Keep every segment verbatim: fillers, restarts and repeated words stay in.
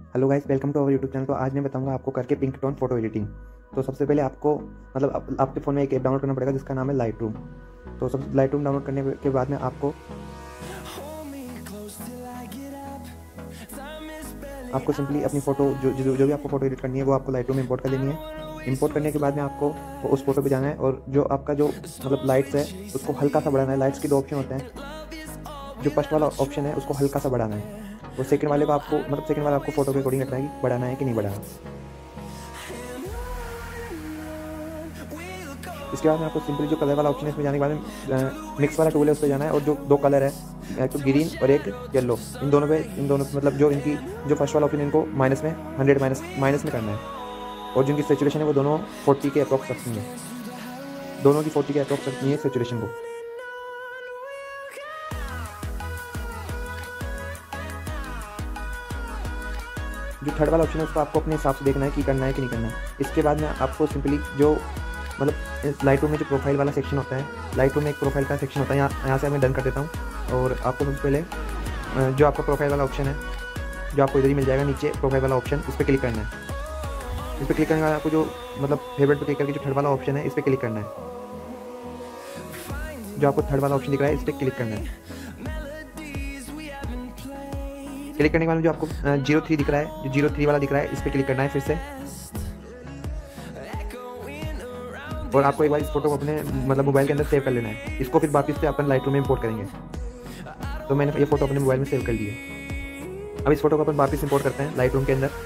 Hello guys, welcome to our YouTube channel. तो आज मैं बताऊंगा आपको करके पिंक टोन फोटो एडिटिंग। तो सबसे पहले आपको मतलब आप, आपके फ़ोन में एक ऐप डाउनलोड करना पड़ेगा जिसका नाम है लाइट रूम। तो सब लाइट रूम डाउनलोड करने के बाद में आपको आपको सिंपली अपनी फ़ोटो जो जो जो भी आपको फ़ोटो एडिट करनी है वो आपको लाइट रूम में इंपोर्ट कर लेनी है। इंपोर्ट करने के बाद में आपको उस फोटो पे जाना है और जो आपका जो मतलब लाइट्स है उसको हल्का सा बढ़ाना है। लाइट्स के दो ऑप्शन होते हैं। जो फर्स्ट वाला ऑप्शन है उसको हल्का सा बढ़ाना है और सेकंड वाले को आपको मतलब सेकंड वाला आपको फोटो के अकॉर्डिंग रखना है कि बढ़ाना है कि नहीं बढ़ाना। इसके बाद में आपको सिंपली जो कलर वाला ऑप्शन है इसमें जाने के बाद में मिक्स वाला टूल है उस पर जाना है और जो दो कलर है एक तो ग्रीन और एक येलो, इन दोनों पे इन दोनों मतलब जो इनकी जो फर्स्ट वाला ऑप्शन इनको माइनस में हंड्रेड माइनस माइनस में करना है और जिनकी सेचुरेशन है वो दोनों फोर्टी के अप्रॉक्स रखनी है। दोनों की फोर्टी के अप्रॉक्स रखनी है सेचुरेशन को। जो थर्ड वाला ऑप्शन है उसको आपको अपने हिसाब से देखना है कि करना है कि नहीं करना है। इसके बाद में आपको सिंपली जो मतलब लाइट रूम में जो प्रोफाइल वाला सेक्शन होता है, लाइट रूम में एक प्रोफाइल का सेक्शन होता है, यहाँ यहाँ से मैं डन कर देता हूँ। और आपको सबसे पहले जो आपका प्रोफाइल वाला ऑप्शन है जो आपको इधर ही मिल जाएगा नीचे प्रोफाइल वाला ऑप्शन, इस पर क्लिक करना है। इस पर क्लिक करने के बाद आपको जो मतलब फेवरेट पर क्लिक करके जो थर्ड वाला ऑप्शन है इस पर क्लिक करना है। जो आपको थर्ड वाला ऑप्शन दिख रहा है इस पर क्लिक करना है। क्लिक करने के बाद जो आपको जीरो थ्री दिख रहा है, जो जीरो थ्री वाला दिख रहा है इस पर क्लिक करना है फिर से। और आपको एक बार इस फोटो को अपने मतलब मोबाइल के अंदर सेव कर लेना है। इसको फिर वापस से अपन लाइट रूम में इंपोर्ट करेंगे। तो मैंने ये फोटो अपने मोबाइल में सेव कर ली है। अब इस फोटो को अपन वापस इंपोर्ट करते हैं लाइट रूम के अंदर।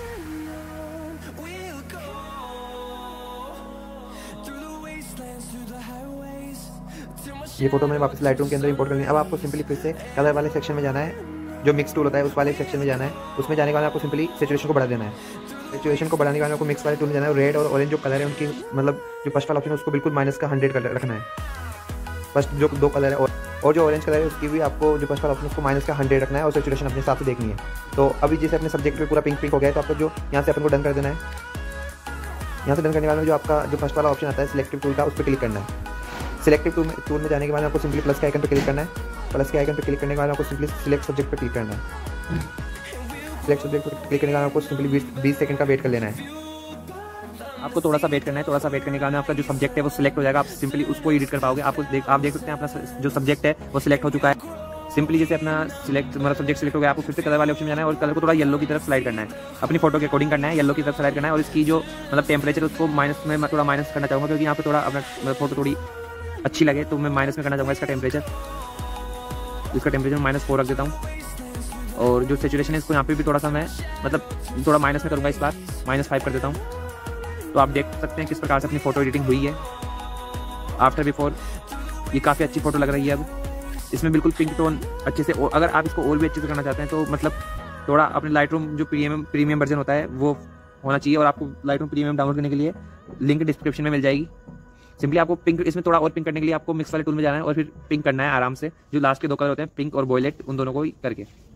ये फोटो मैंने वापस लाइट रूम के अंदर इंपोर्ट कर ली। अब आपको सिंपली फिर से कलर वाले सेक्शन में जाना है, जो मिक्स टूल होता है उस वाले सेक्शन में जाना है। उसमें जाने के बाद आपको सिंपली सेचुरेशन को बढ़ा देना है। सेचुरेशन को बढ़ाने के बाद आपको मिक्स वाले टूल में जाना है। रेड और ऑरेंज जो कलर है उनकी मतलब जो फर्स्ट वाला ऑप्शन है उसको बिल्कुल माइनस का हंड्रेड कर रखना है। फर्स्ट जो दो कलर है और, और जो ऑरेंज कलर है उसकी भी आपको जो फर्स्ट वाला ऑप्शन उसको माइनस का हंड्रेड रखना है और सेचुरेशन अपने हिसाब से देखनी है। तो अभी जैसे अपने सब्जेक्ट पे पूरा पिंक पिंक हो गया है तो आपको जो यहाँ से अपन को डन कर देना है। यहाँ से डन करने के बाद में जो आपका जो फर्स्ट वाला ऑप्शन आता है सिलेक्टिव टूल का उस पर क्लिक करना है। सिलेक्टिव टूल में टूल में जाने के बाद आपको सिंपली प्लस के आइकन पर क्लिक करना है। प्लस के आइकन पर क्लिक करने के बाद आपको सिंपली सिलेक्ट सब्जेक्ट पर क्लिक करना है। सिलेक्ट सब्जेक्ट पर क्लिक करने के बाद आपको सिंपली बीस सेकंड का वेट कर लेना है। आपको थोड़ा सा वेट करना है। थोड़ा सा वेट करने के बाद आपका जो सब्जेक्ट है वो सिलेक्ट हो जाएगा। आप सिंपली उसको एडिट कर पाओगे। आपको देख आप देख सकते हैं अपना जो सब्जेक्ट है वो सिलेक्ट हो चुका है। सिंपली जैसे अपना सिलेक्ट मतलब सब्जेक्ट सिलेक्ट हो गया, आपको फिर से कलर वाले ऑप्शन में जाना है और कलर को थोड़ा येलो की तरफ स्लाइड करना है। अपनी फोटो के अकॉर्डिंग करना है, येलो की तरफ स्लाइड करना है। और इसकी जो मतलब टेम्परेचर उसको माइनस में थोड़ा माइनस करना चाहूँगा क्योंकि यहाँ पे थोड़ा अपना फोटो थोड़ी अच्छी लगे तो मैं माइनस में करना चाहूँगा इसका टेम्परेचर। इसका टेम्परेचर माइनस फोर रख देता हूँ। और जो सेचुरेशन है इसको यहाँ पे भी थोड़ा सा मैं मतलब थोड़ा माइनस में करूँगा, इस बार माइनस फाइव कर देता हूँ। तो आप देख सकते हैं किस प्रकार से अपनी फ़ोटो एडिटिंग हुई है आफ्टर बिफोर। ये काफ़ी अच्छी फ़ोटो लग रही है। अब इसमें बिल्कुल पिंक टोन अच्छे से, अगर आप इसको और भी अच्छे से करना चाहते हैं तो मतलब थोड़ा अपने लाइट रूम जो प्रीमियम प्रीमियम वर्जन होता है वो होना चाहिए। और आपको लाइट रूम प्रीमियम डाउनलोड करने के लिए लिंक डिस्क्रिप्शन में मिल जाएगी। सिंपली आपको पिंक इसमें थोड़ा और पिंक करने के लिए आपको मिक्स वाले टूल में जाना है और फिर पिंक करना है आराम से। जो लास्ट के दो कलर होते हैं पिंक और वॉयलेट, उन दोनों को ही करके